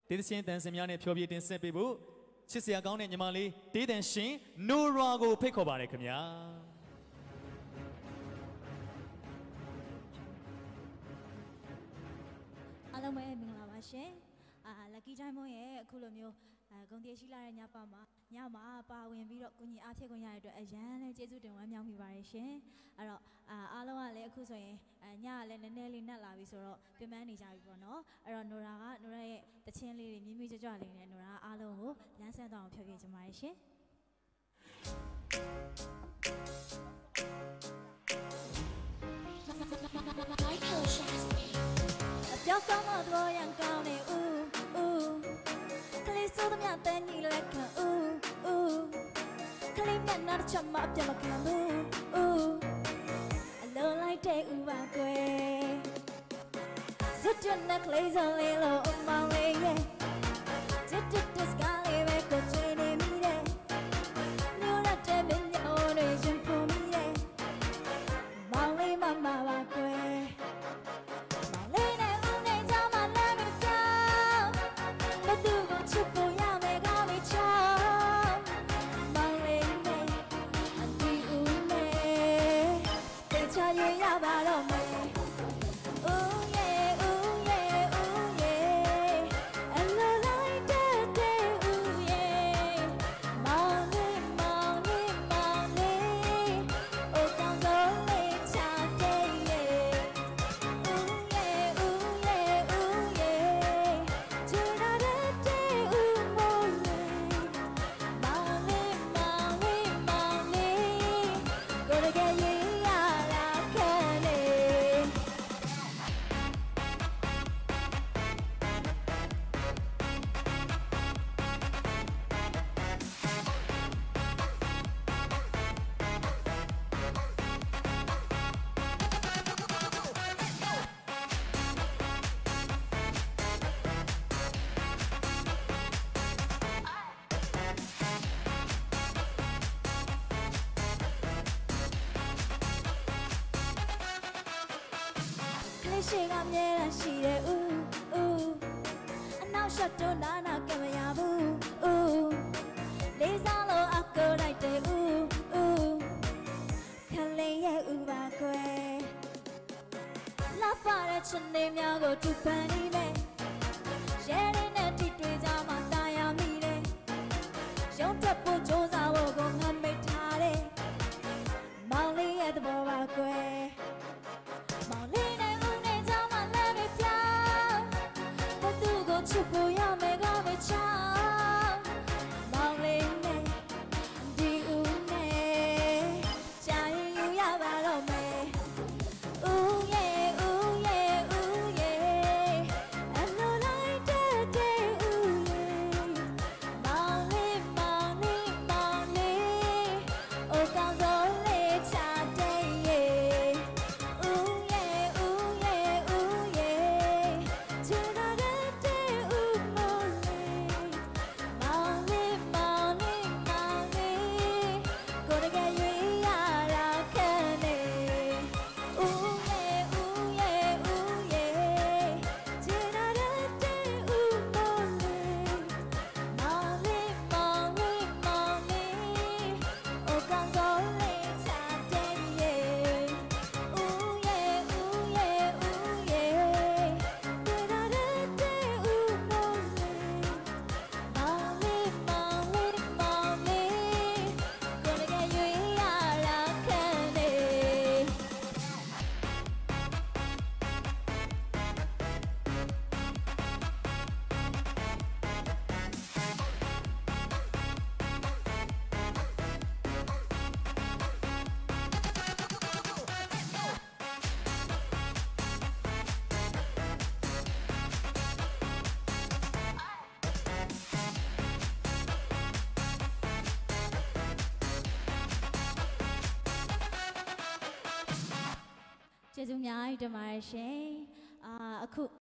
တေးသချင်းတန်စင်များနဲ့ဖြောပြတင်ဆက်ပေးဖို့ချစ်စရာကောင်းတဲ့ညီမလေးတေးတန်ရှင်နိုရာကိုဖိတ်ခေါ်ပါတယ်ခင်ဗျာအားလုံးပဲမင်္ဂလာပါရှင်Lucky Time မွန်ရဲ့အခုလိုမျိုးဂုဏ်တရားရှိလာတဲ့ညမှာပါဝင်ပြီးတော့ကုညီအားဖြည့်ခွင့်ရတဲ့အတွက်အရန်လည်းကျေးဇူးတင်ဝမ်းမြောက်မိပါတယ်ရှင်အဲ့တော့အားလုံးကလည်းအခုဆိုရင်ညကလည်းနည်းနည်းလေးနှက်လာပြီဆိုတော့ပြင်ပန်းနေကြပြီပေါ့နော်အဲ့တော့နိုရာရဲ့တခြင်းလေးတွေမြင်းမြကြွလေးနဲ့နိုရာအားလုံးကိုလမ်းဆန်းသွားအောင်ဖြောပြချင်ပါတယ်ရှင်ပြောကောင်းတော့ရန်ကောင်းနေဦးကလေးစိုးသမျှတန်းကြီးလက်ခံဦးကလေးမျက်နှာတစ်ချက်မှအပြတ်မခံဘူးအလုံးလိုက်တဲ့ဦးပါကွယ်ဇွတ်တဲ့ကလေးစုံလေးလို့အမောင်လေးရဲ့တစ်စကားလေးပဲကိုချွေးနေမိတယ်မျိုးရတဲ့မင်းမျိုးတွေရှင်ဖို့မိတယ်မောင်လေးမမပါကွယ်ရှိကမြဲတမ်းရှိတယ်အနောက်ရှက်တော့နာကမရဘူးလေးစားလို့အကူလိုက်တယ်ခလေးရဲ့ဥပါကွယ်လာပါတဲ့ချစ်နေများကိုတူပန်နေမယ်ရဲရင်းနဲ့ထိတွေ့ကြမှာတာယာမိတယ်ရုံးတက်ဖို့ကြိုးစားဖို့ကိုငါမိတ်ထားတယ်မောင်လေးရဲ့သဘောပါကွယ်ချစ်ဖို့ရမယ်ကမချောင်းမောင်လေးနဲ့ဒီဦးနဲ့ကြာရင်ယူရပါတော့မယ်ဦးရဲ့အလိုလိုက်တဲ့ဦးရဲ့မောင်လေးအိုကောင်းဆုံးလေးချတဲ့ရဲ့ဦးရဲ့ချစ်တော့ကျေးဇူးများတင်ပါတယ်ရှင်အခု